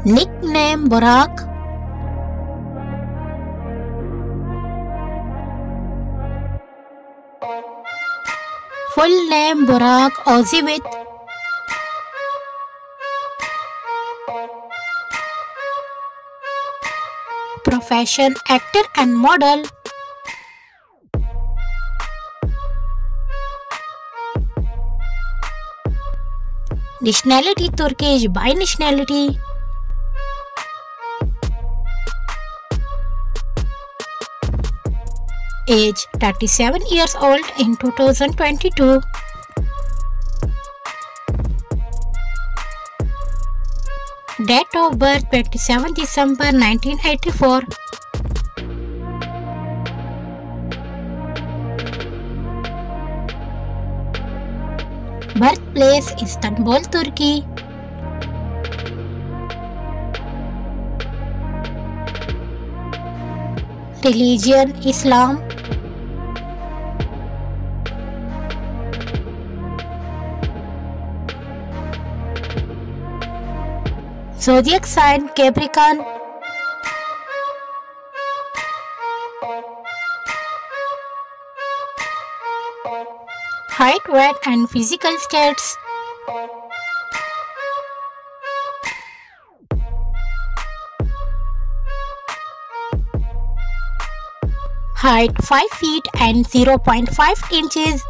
Nickname Burak. Full name Burak Özçivit. Profession actor and model. Nationality Turkish by nationality. Age 37 years old in 2022. Date of birth 27 December 1984. Birthplace Istanbul, Turkey. Religion Islam. Zodiac sign Capricorn. Height, weight and physical stats. Height 5 feet and 0.5 inches.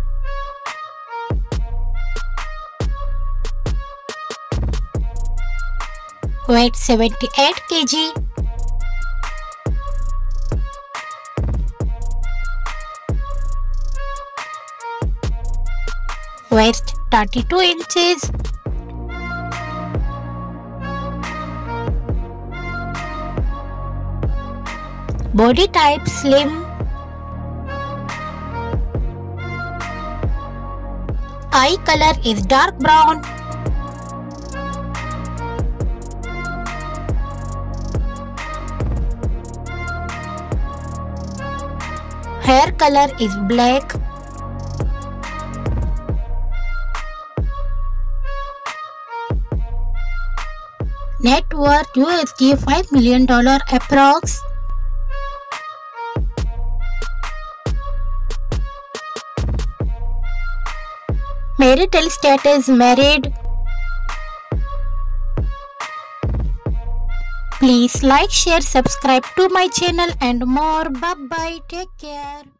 Weight 78 kg. Waist 32 inches. Body type slim. Eye color is dark brown. Hair color is black. Net worth USD $5 million approx. Marital status married. Please like, share, subscribe to my channel and more. Bye bye. Take care.